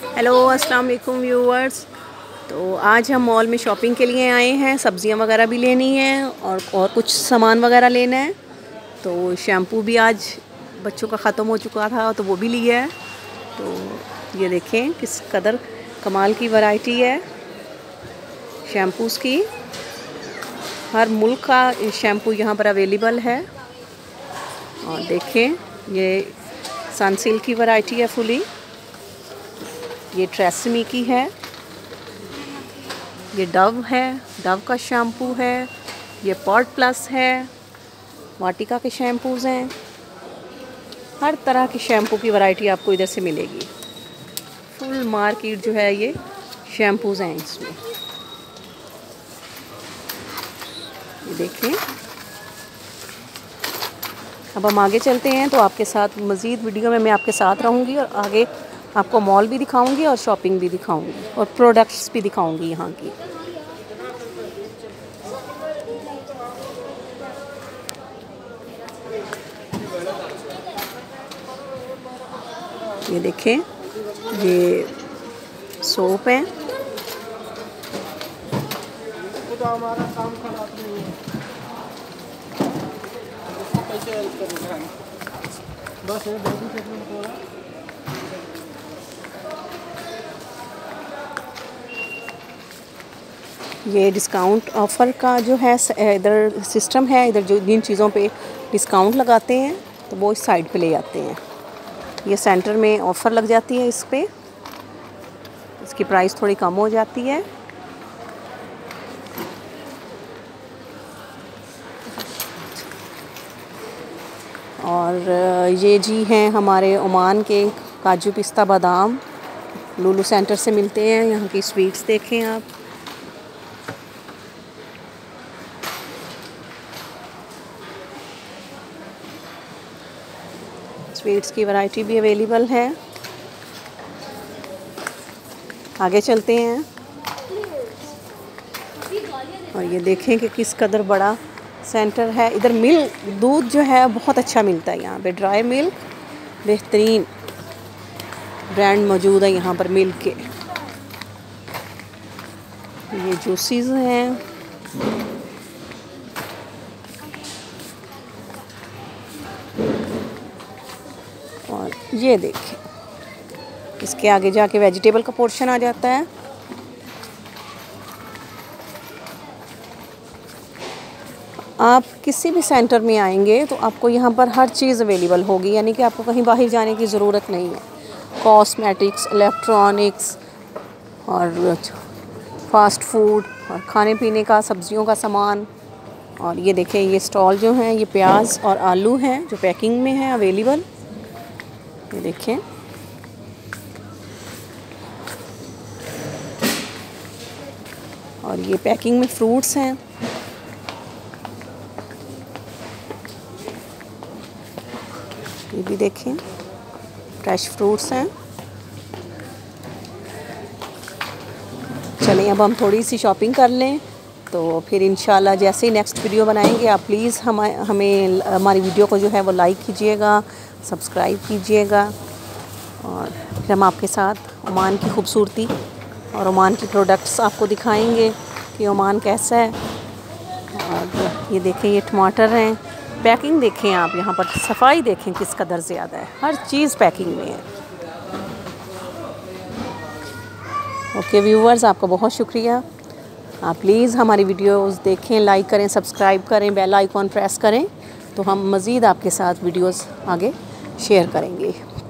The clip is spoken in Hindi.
हेलो अस्सलाम वालेकुम व्यूअर्स। तो आज हम मॉल में शॉपिंग के लिए आए हैं। सब्जियां वगैरह भी लेनी है और कुछ सामान वगैरह लेना है। तो शैम्पू भी आज बच्चों का ख़त्म हो चुका था तो वो भी लिया है। तो ये देखें किस कदर कमाल की वैरायटी है शैम्पूज़ की। हर मुल्क का शैम्पू यहाँ पर अवेलेबल है। और देखें ये सनसिल्क की वैरायटी है फुली। ये ट्रेसेमी की है। ये डव है, डव का शैम्पू है। ये पॉट प्लस है। वाटिका के शैम्पूज़ हैं। हर तरह के शैम्पू की वैरायटी आपको इधर से मिलेगी। फुल मार्केट जो है ये शैम्पूज़ हैं इसमें। ये देखें। अब हम आगे चलते हैं तो आपके साथ मज़ीद वीडियो में मैं आपके साथ रहूँगी और आगे आपको मॉल भी दिखाऊंगी और शॉपिंग भी दिखाऊंगी और प्रोडक्ट्स भी दिखाऊंगी यहाँ की। ये देखें ये सोप है। हमारा काम खराब नहीं है, कैसे हेल्प करेंगे हम? बस ये बेबी सेगमेंट हो रहा है। ये डिस्काउंट ऑफ़र का जो है इधर सिस्टम है। इधर जो जिन चीज़ों पे डिस्काउंट लगाते हैं तो वो इस साइड पे ले जाते हैं। ये सेंटर में ऑफ़र लग जाती है इस पे, इसकी प्राइस थोड़ी कम हो जाती है। और ये जी हैं हमारे ओमान के काजू पिस्ता बादाम, लुलु सेंटर से मिलते हैं। यहाँ की स्वीट्स देखें आप। स्वीट्स की वैरायटी भी अवेलेबल है। आगे चलते हैं और ये देखें कि किस कदर बड़ा सेंटर है। इधर मिल्क दूध जो है बहुत अच्छा मिलता है यहाँ पे। ड्राई मिल्क बेहतरीन ब्रांड मौजूद है यहाँ पर मिल्क के। ये जूसेस हैं। और ये देखें इसके आगे जाके वेजिटेबल का पोर्शन आ जाता है। आप किसी भी सेंटर में आएंगे तो आपको यहाँ पर हर चीज़ अवेलेबल होगी, यानी कि आपको कहीं बाहर जाने की ज़रूरत नहीं है। कॉस्मेटिक्स, इलेक्ट्रॉनिक्स और फास्ट फूड और खाने पीने का, सब्जियों का सामान। और ये देखें ये स्टॉल जो हैं ये प्याज और आलू हैं जो पैकिंग में हैं अवेलेबल। ये देखें और ये पैकिंग में फ्रूट्स हैं। ये भी देखें फ्रेश फ्रूट्स हैं। चलें अब हम थोड़ी सी शॉपिंग कर लें तो फिर इंशाल्लाह जैसे ही नेक्स्ट वीडियो बनाएंगे आप प्लीज़ हमें हमारी वीडियो को जो है वो लाइक कीजिएगा, सब्सक्राइब कीजिएगा। और फिर हम आपके साथ ओमान की खूबसूरती और ओमान की प्रोडक्ट्स आपको दिखाएंगे कि ओमान कैसा है। और ये देखें ये टमाटर हैं। पैकिंग देखें आप, यहाँ पर सफाई देखें किस कदर ज़्यादा है। हर चीज़ पैकिंग में है। ओके व्यूअर्स, आपका बहुत शुक्रिया। आप प्लीज़ हमारी वीडियोस देखें, लाइक करें, सब्सक्राइब करें, बेल आइकॉन प्रेस करें तो हम मज़ीद आपके साथ वीडियोस आगे शेयर करेंगे।